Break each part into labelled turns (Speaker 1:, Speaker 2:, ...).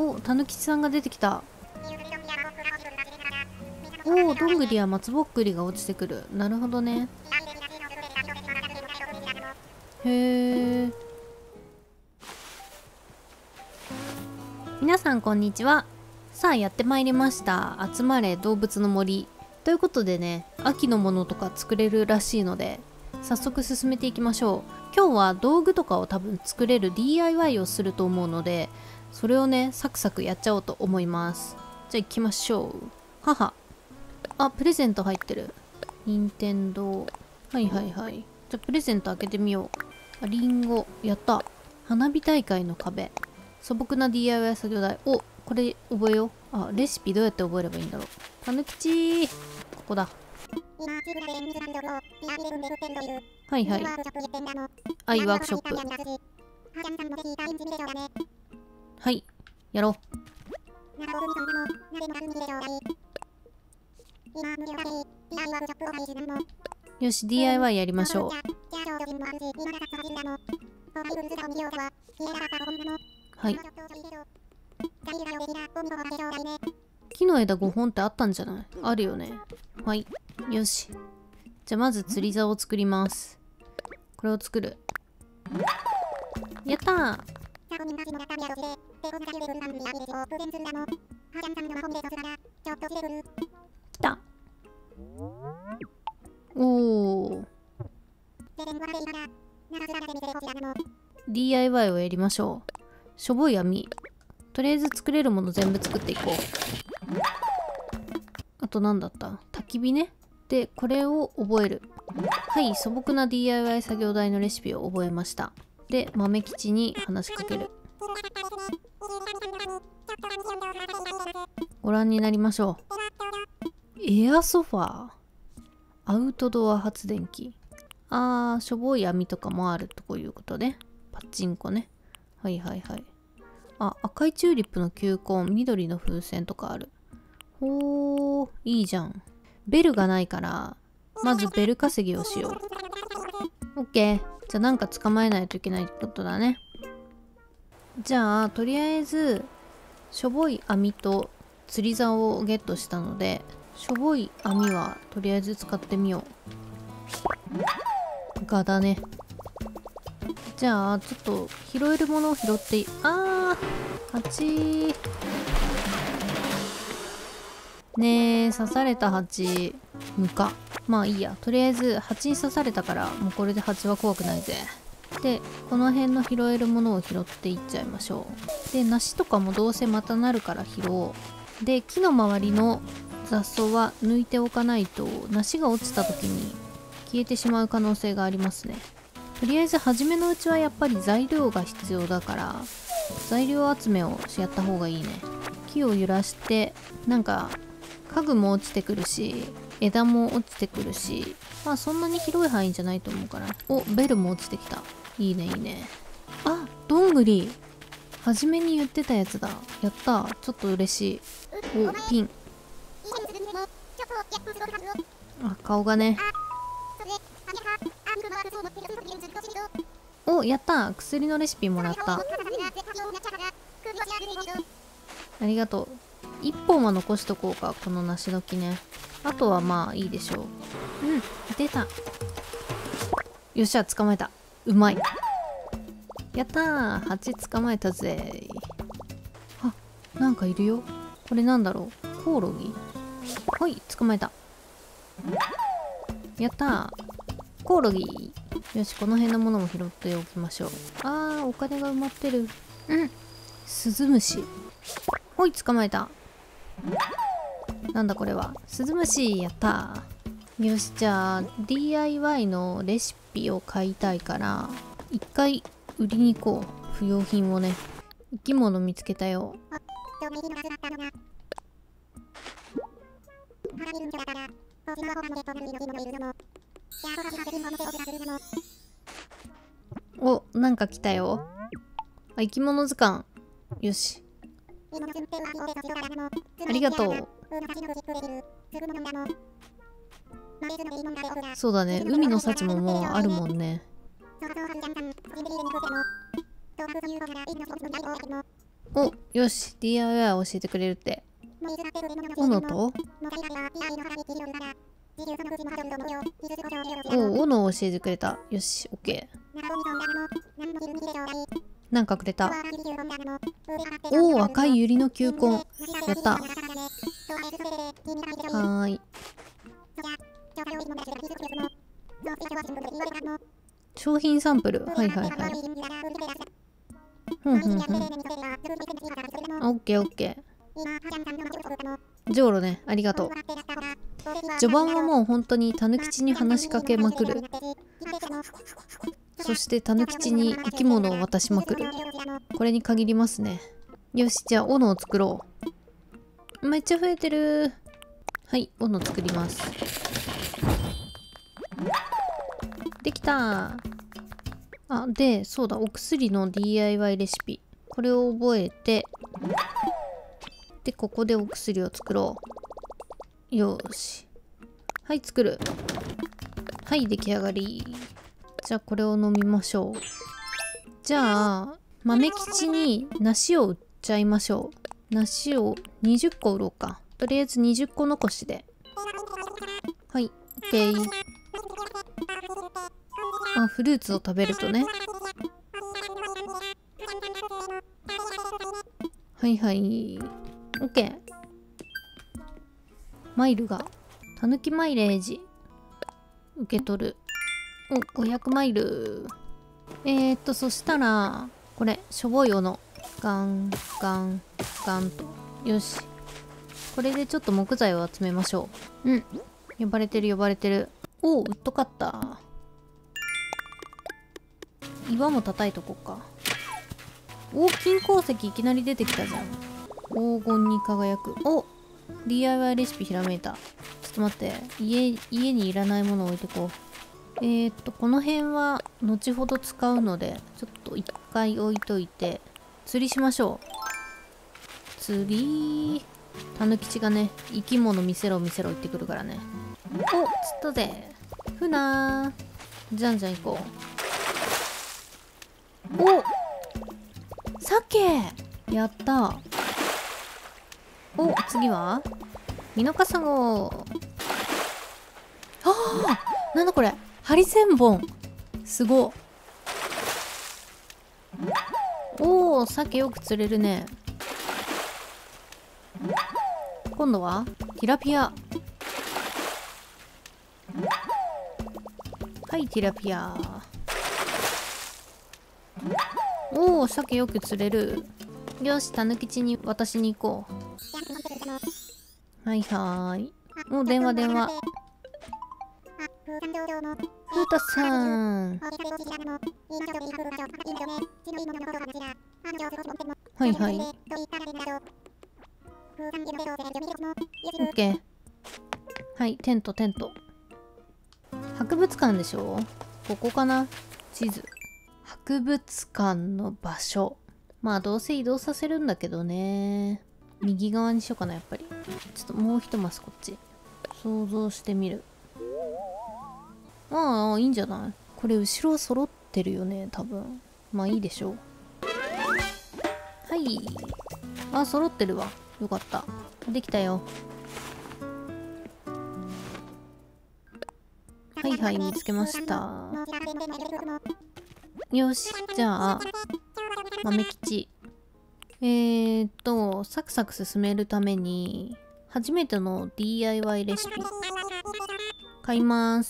Speaker 1: お、たぬきちさんが出てきた。おお、どんぐりや松ぼっくりが落ちてくる。なるほどね。へえ。皆さんこんにちは。さあやってまいりました。集まれ動物の森ということでね、秋のものとか作れるらしいので早速進めていきましょう。今日は道具とかを多分作れる DIY をすると思うので、それをねサクサクやっちゃおうと思います。じゃあ行きましょう。母。あ、プレゼント入ってる。任天堂。はいはいはい。じゃあプレゼント開けてみよう。あ、リンゴ。やった。花火大会の壁。素朴な DIY 作業台。お、これ覚えよう。あ、レシピどうやって覚えればいいんだろう。たぬきちー。ここだ。はいはい。アイワークショップ。はい。やろう。よし、DIY やりましょう。はい。木の枝5本ってあったんじゃない？あるよね。はい。よし。じゃあまず釣り竿を作ります。これを作る。やったー！来た。おー。DIY をやりましょう。しょぼい網。とりあえず作れるもの全部作っていこう。あと何だった？焚き火ね。で、これを覚える。はい、素朴な DIY 作業台のレシピを覚えました。で、豆吉に話しかける。ご覧になりましょう。エアソファー。アウトドア発電機。あー、しょぼい網とかもあるとこういうことね。パチンコね。はいはいはい。あ、赤いチューリップの球根、緑の風船とかある。ほー、いいじゃん。ベルがないから、まずベル稼ぎをしよう。オッケー。じゃあなんか捕まえないといけないってことだね。じゃあ、とりあえず、しょぼい網と釣り竿をゲットしたので、しょぼい網はとりあえず使ってみよう。ガだね。じゃあ、ちょっと拾えるものを拾って蜂。ねえ、刺された蜂。無か。まあいいや。とりあえず、蜂に刺されたから、もうこれで蜂は怖くないぜ。で、この辺の拾えるものを拾っていっちゃいましょう。で、梨とかもどうせまたなるから拾おう。で、木の周りの雑草は抜いておかないと、梨が落ちた時に消えてしまう可能性がありますね。とりあえず初めのうちはやっぱり材料が必要だから材料集めをやった方がいいね。木を揺らしてなんか家具も落ちてくるし枝も落ちてくるし、まあそんなに広い範囲じゃないと思うから。お、ベルも落ちてきた。いいねいいね。あ、どんぐり初めに言ってたやつだ。やった。ちょっと嬉しい。お、ピン。あ、顔がね。お、やった。薬のレシピもらった。ありがとう。1本は残しとこうか、この梨の木ね。あとはまあいいでしょう。うん、出た。よっしゃ、捕まえた。うまい。やったー。蜂捕まえたぜ。あ、なんかいるよ。これなんだろう。コオロギ。はい、捕まえた。やったー。コオロギ。よし、この辺のものも拾っておきましょう。あー、お金が埋まってる。うん。スズムシ。ほい、捕まえた。なんだこれは。スズムシ。やったー。よし、じゃあ DIY のレシピを買いたいから一回売りに行こう。不要品をね。生き物見つけたよ。お、なんか来たよ。あ、生き物図鑑。よし。ありがとう。そうだね。海の幸ももうあるもんね。 お、よし、DIY を教えてくれるって。斧と斧を教えてくれた。よし、OK。なんかくれた。おお、赤いユリの球根。やった。はーい。商品サンプル。はいはいはい。オッケーオッケー。じょうろね、ありがとう。序盤はもう本当にたぬきちに話しかけまくる。そしてたぬきちに生き物を渡しまくる。これに限りますね。よし、じゃあ斧を作ろう。めっちゃ増えてる。はい、斧作ります。できた。あ、で、そうだ、お薬の DIY レシピ。これを覚えて、で、ここでお薬を作ろう。よーし。はい、作る。はい、出来上がり。じゃあ、これを飲みましょう。じゃあ、豆吉に梨を売っちゃいましょう。梨を20個売ろうか。とりあえず20個残しで。はい、OK。あ、フルーツを食べるとね。はいはい。OK。マイルが。たぬきマイレージ。受け取る。お、500マイル。そしたら、これ、しょぼい斧。ガン、ガン、ガンと。よし。これでちょっと木材を集めましょう。うん。呼ばれてる呼ばれてる。おお、ウッドカッター。岩も叩いとこうか。お、金鉱石いきなり出てきたじゃん。黄金に輝く。お、 DIY レシピひらめいた。ちょっと待って。家にいらないものを置いてこう。この辺は後ほど使うので、ちょっと一回置いといて、釣りしましょう。釣り。たぬきちがね、生き物見せろ見せろ言ってくるからね。お、釣ったぜ。船ー。じゃんじゃん行こう。お、鮭やった。お、次はミノカサゴ。ああ、なんだこれ、ハリセンボン。すご。おお、鮭よく釣れるね。今度はティラピア。はい、ティラピア。おお、鮭よく釣れる。よし、たぬきちに渡しに行こう。はいはーい。お、電話電話。ふうたさん。はいはい。オッケー。はい、テントテント。博物館でしょ。ここかな。地図。博物館の場所。まあどうせ移動させるんだけどね。右側にしようかな、やっぱり。ちょっともう一マスこっち。想像してみる。ああ、いいんじゃない。これ後ろ揃ってるよね、多分。まあいいでしょう。はい。あ、揃ってるわ。よかった。できたよ。はいはい、見つけました。よし、じゃあ、豆吉。サクサク進めるために、初めての DIY レシピ。買います。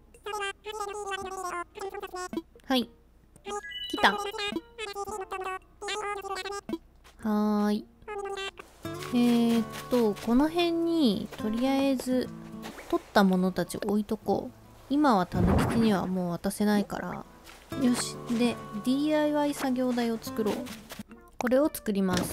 Speaker 1: はい。来た。はーい。この辺に、とりあえず、取ったものたち置いとこう。今はたぬきちにはもう渡せないから。よし。で、DIY 作業台を作ろう。これを作ります。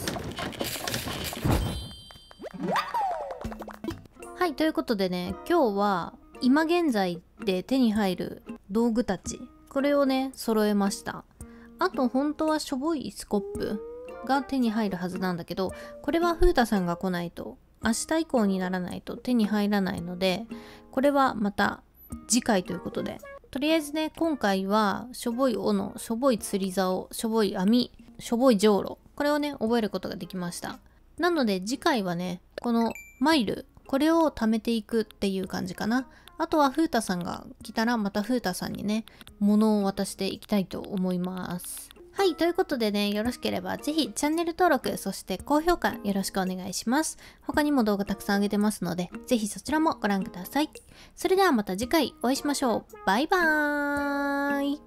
Speaker 1: はい、ということでね、今日は今現在で手に入る道具たち、これをね、揃えました。あと本当はしょぼいスコップが手に入るはずなんだけど、これは風太さんが来ないと、明日以降にならないと手に入らないので、これはまた次回ということで、とりあえずね、今回はしょぼい斧、しょぼい釣り竿、しょぼい網、しょぼいじょうろ、 これをね、覚えることができました。なので次回はね、このマイル、これを貯めていくっていう感じかな。あとは風太さんが来たらまた風太さんにね、物を渡していきたいと思います。はい、ということでね、よろしければぜひチャンネル登録、そして高評価よろしくお願いします。他にも動画たくさん上げてますので、ぜひそちらもご覧ください。それではまた次回お会いしましょう。バイバーイ。